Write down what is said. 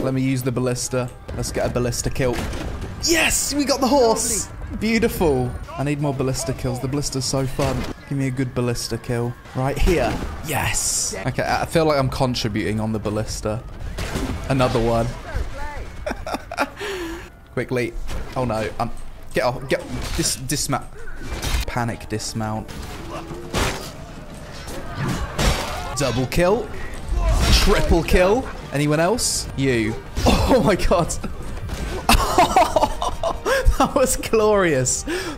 let me use the ballista. Let's get a ballista kill. Yes, we got the horse. Beautiful. I need more ballista kills. The ballista's so fun. Give me a good ballista kill. Right here. Yes. Okay, I feel like I'm contributing on the ballista. Another one. Quickly. Oh no. Get off. Dismount. Panic dismount. Double kill. Triple kill. Anyone else? You. Oh my god. That was glorious.